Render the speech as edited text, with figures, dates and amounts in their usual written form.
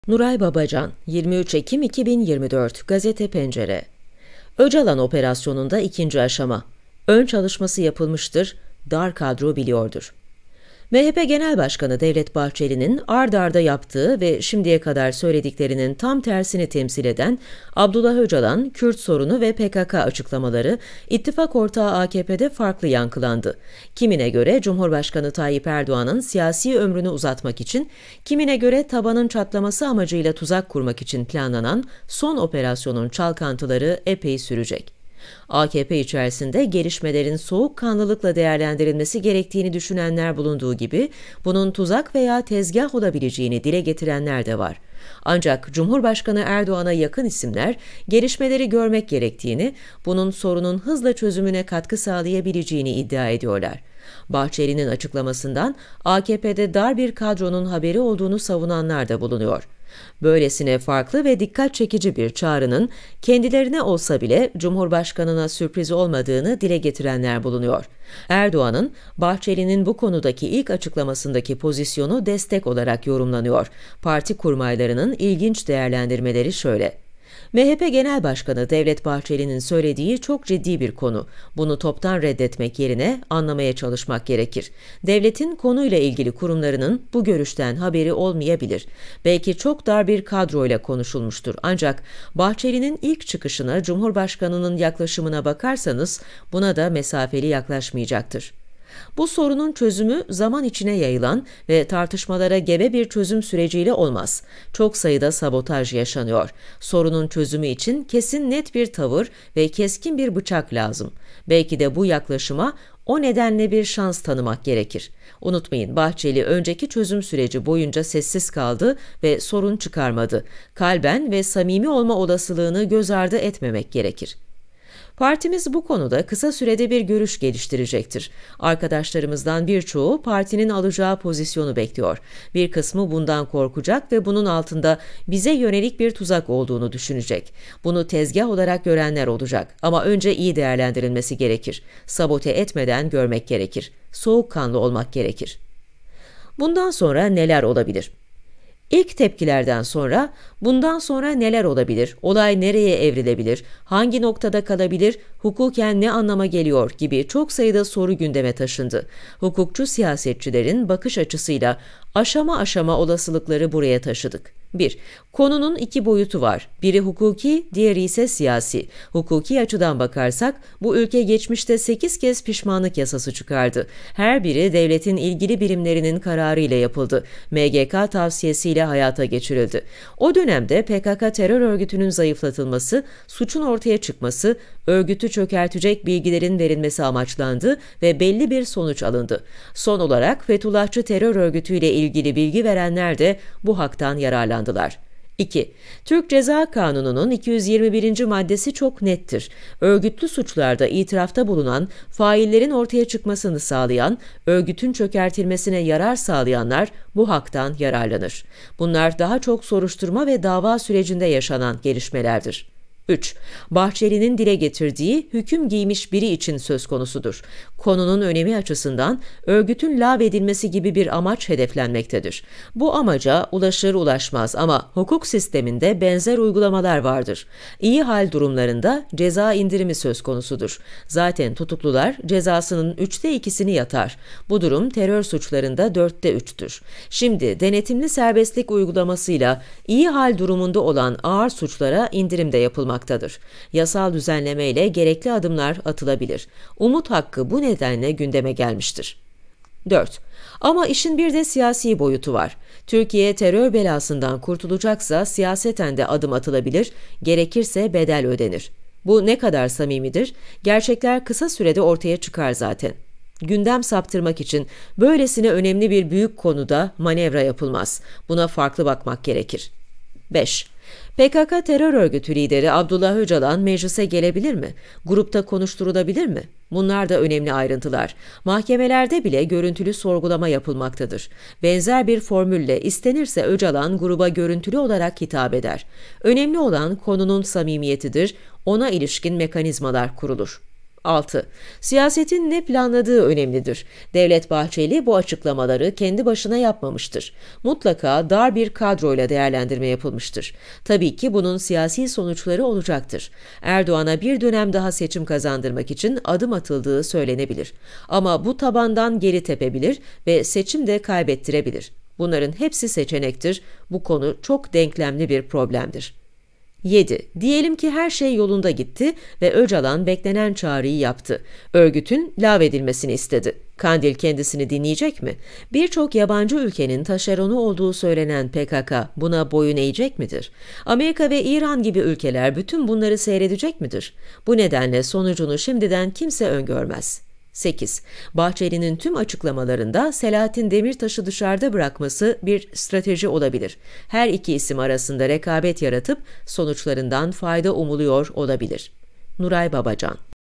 Nuray Babacan, 23 Ekim 2024, Gazete Pencere. Öcalan operasyonunda ikinci aşama. Ön çalışması yapılmıştır, dar kadro biliyordur. MHP Genel Başkanı Devlet Bahçeli'nin ard arda yaptığı ve şimdiye kadar söylediklerinin tam tersini temsil eden Abdullah Öcalan, Kürt sorunu ve PKK açıklamaları ittifak ortağı AKP'de farklı yankılandı. Kimine göre Cumhurbaşkanı Tayyip Erdoğan'ın siyasi ömrünü uzatmak için, kimine göre tabanın çatlaması amacıyla tuzak kurmak için planlanan son operasyonun çalkantıları epey sürecek. AKP içerisinde gelişmelerin soğukkanlılıkla değerlendirilmesi gerektiğini düşünenler bulunduğu gibi, bunun tuzak veya tezgah olabileceğini dile getirenler de var. Ancak Cumhurbaşkanı Erdoğan'a yakın isimler, gelişmeleri görmek gerektiğini, bunun sorunun hızla çözümüne katkı sağlayabileceğini iddia ediyorlar. Bahçeli'nin açıklamasından AKP'de dar bir kadronun haberi olduğunu savunanlar da bulunuyor. Böylesine farklı ve dikkat çekici bir çağrının kendilerine olsa bile Cumhurbaşkanına sürpriz olmadığını dile getirenler bulunuyor. Erdoğan'ın Bahçeli'nin bu konudaki ilk açıklamasındaki pozisyonu destek olarak yorumlanıyor. Parti kurmaylarının ilginç değerlendirmeleri şöyle: MHP Genel Başkanı Devlet Bahçeli'nin söylediği çok ciddi bir konu. Bunu toptan reddetmek yerine anlamaya çalışmak gerekir. Devletin konuyla ilgili kurumlarının bu görüşten haberi olmayabilir. Belki çok dar bir kadroyla konuşulmuştur. Ancak Bahçeli'nin ilk çıkışına, Cumhurbaşkanı'nın yaklaşımına bakarsanız buna da mesafeli yaklaşmayacaktır. Bu sorunun çözümü zaman içine yayılan ve tartışmalara gebe bir çözüm süreciyle olmaz. Çok sayıda sabotaj yaşanıyor. Sorunun çözümü için kesin net bir tavır ve keskin bir bıçak lazım. Belki de bu yaklaşıma o nedenle bir şans tanımak gerekir. Unutmayın, Bahçeli önceki çözüm süreci boyunca sessiz kaldı ve sorun çıkarmadı. Kalben ve samimi olma olasılığını göz ardı etmemek gerekir. Partimiz bu konuda kısa sürede bir görüş geliştirecektir. Arkadaşlarımızdan birçoğu partinin alacağı pozisyonu bekliyor. Bir kısmı bundan korkacak ve bunun altında bize yönelik bir tuzak olduğunu düşünecek. Bunu tezgah olarak görenler olacak ama önce iyi değerlendirilmesi gerekir. Sabote etmeden görmek gerekir. Soğukkanlı olmak gerekir. Bundan sonra neler olabilir? İlk tepkilerden sonra bundan sonra neler olabilir, olay nereye evrilebilir, hangi noktada kalabilir, hukuken ne anlama geliyor gibi çok sayıda soru gündeme taşındı. Hukukçu siyasetçilerin bakış açısıyla aşama aşama olasılıkları buraya taşıdık. 1. Konunun iki boyutu var. Biri hukuki, diğeri ise siyasi. Hukuki açıdan bakarsak, bu ülke geçmişte 8 kez pişmanlık yasası çıkardı. Her biri devletin ilgili birimlerinin kararıyla yapıldı. MGK tavsiyesiyle hayata geçirildi. O dönemde PKK terör örgütünün zayıflatılması, suçun ortaya çıkması, örgütü çökertecek bilgilerin verilmesi amaçlandı ve belli bir sonuç alındı. Son olarak Fethullahçı terör örgütüyle ilgili bilgi verenler de bu haktan yararlandılar. 2. Türk Ceza Kanunu'nun 221. maddesi çok nettir. Örgütlü suçlarda itirafta bulunan, faillerin ortaya çıkmasını sağlayan, örgütün çökertilmesine yarar sağlayanlar bu haktan yararlanır. Bunlar daha çok soruşturma ve dava sürecinde yaşanan gelişmelerdir. 3. Bahçeli'nin dile getirdiği hüküm giymiş biri için söz konusudur. Konunun önemi açısından örgütün lağvedilmesi gibi bir amaç hedeflenmektedir. Bu amaca ulaşır ulaşmaz ama hukuk sisteminde benzer uygulamalar vardır. İyi hal durumlarında ceza indirimi söz konusudur. Zaten tutuklular cezasının 3'te 2'sini yatar. Bu durum terör suçlarında 4'te 3'tür. Şimdi denetimli serbestlik uygulamasıyla iyi hal durumunda olan ağır suçlara indirim de yapılmaktadır. Yasal düzenlemeyle gerekli adımlar atılabilir. Umut hakkı bu nedenle gündeme gelmiştir. 4. Ama işin bir de siyasi boyutu var. Türkiye terör belasından kurtulacaksa siyaseten de adım atılabilir, gerekirse bedel ödenir. Bu ne kadar samimidir? Gerçekler kısa sürede ortaya çıkar zaten. Gündem saptırmak için böylesine önemli bir büyük konuda manevra yapılmaz. Buna farklı bakmak gerekir. 5. PKK terör örgütü lideri Abdullah Öcalan meclise gelebilir mi? Grupta konuşturulabilir mi? Bunlar da önemli ayrıntılar. Mahkemelerde bile görüntülü sorgulama yapılmaktadır. Benzer bir formülle istenirse Öcalan gruba görüntülü olarak hitap eder. Önemli olan konunun samimiyetidir, ona ilişkin mekanizmalar kurulur. 6. Siyasetin ne planladığı önemlidir. Devlet Bahçeli bu açıklamaları kendi başına yapmamıştır. Mutlaka dar bir kadroyla değerlendirme yapılmıştır. Tabii ki bunun siyasi sonuçları olacaktır. Erdoğan'a bir dönem daha seçim kazandırmak için adım atıldığı söylenebilir. Ama bu tabandan geri tepebilir ve seçim de kaybettirebilir. Bunların hepsi seçenektir. Bu konu çok denklemli bir problemdir. 7. Diyelim ki her şey yolunda gitti ve Öcalan beklenen çağrıyı yaptı. Örgütün lağvedilmesini istedi. Kandil kendisini dinleyecek mi? Birçok yabancı ülkenin taşeronu olduğu söylenen PKK buna boyun eğecek midir? Amerika ve İran gibi ülkeler bütün bunları seyredecek midir? Bu nedenle sonucunu şimdiden kimse öngörmez. 8. Bahçeli'nin tüm açıklamalarında Selahattin Demirtaş'ı dışarıda bırakması bir strateji olabilir. Her iki isim arasında rekabet yaratıp sonuçlarından fayda umuluyor olabilir. Nuray Babacan.